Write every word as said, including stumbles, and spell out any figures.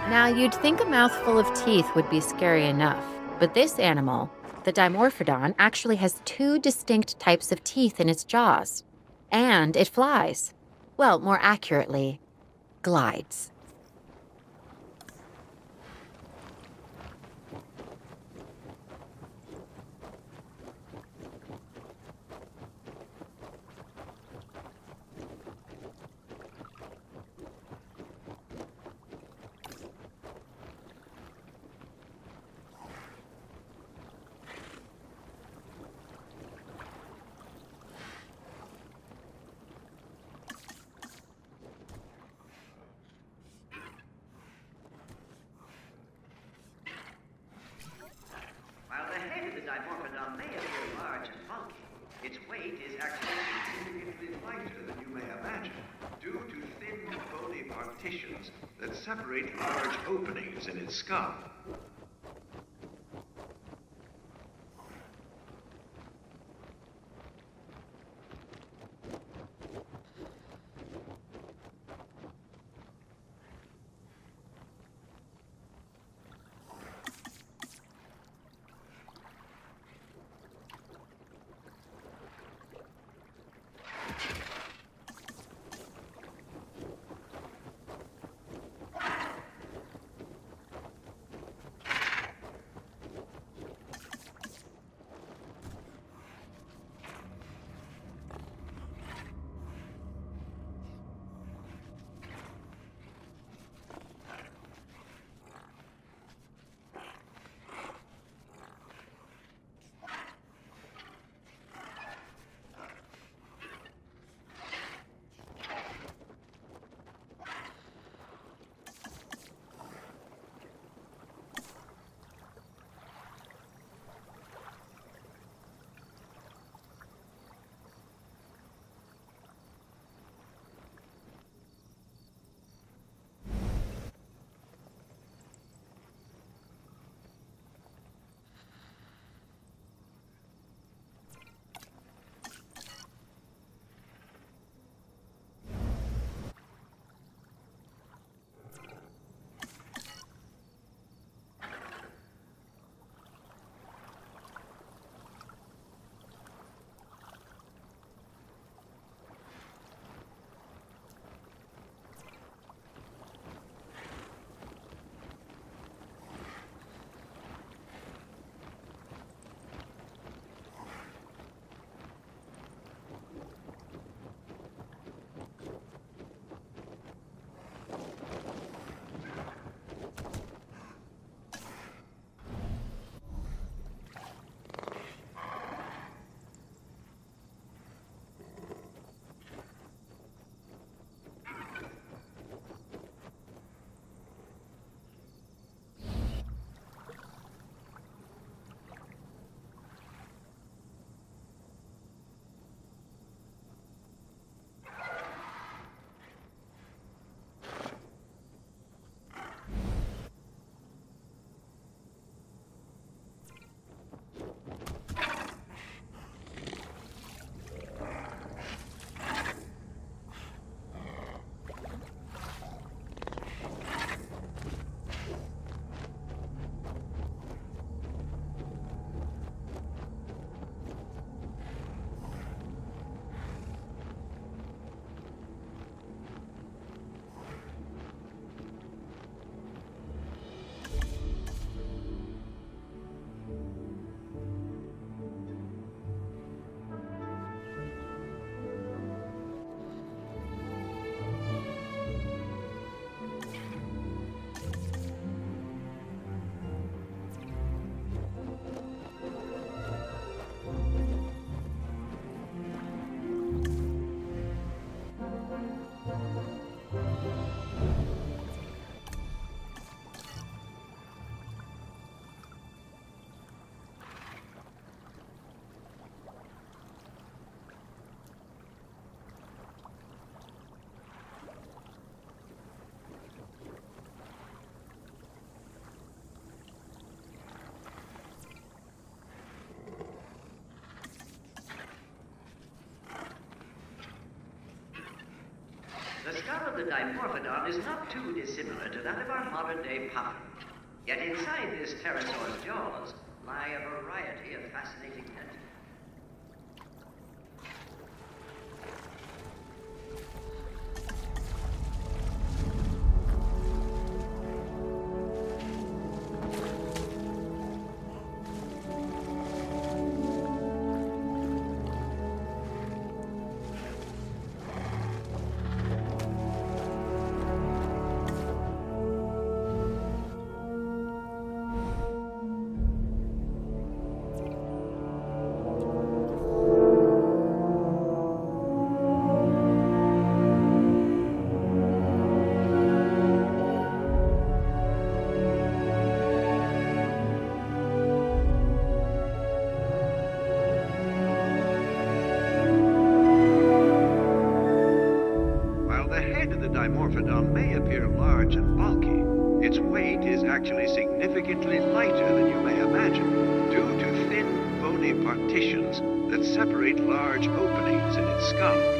Now, you'd think a mouthful of teeth would be scary enough, but this animal, the Dimorphodon, actually has two distinct types of teeth in its jaws. And it flies. Well, more accurately, glides. While the head of the Dimorphodon may appear large and bulky, its weight is actually significantly lighter than you may imagine, due to thin bony partitions that separate large openings in its skull. the Dimorphodon is not too dissimilar to that of our modern-day puffin. Yet inside this pterosaur's jaws lie a variety of fascinating tentacles. Dimorphodon may appear large and bulky, its weight is actually significantly lighter than you may imagine, due to thin, bony partitions that separate large openings in its skull.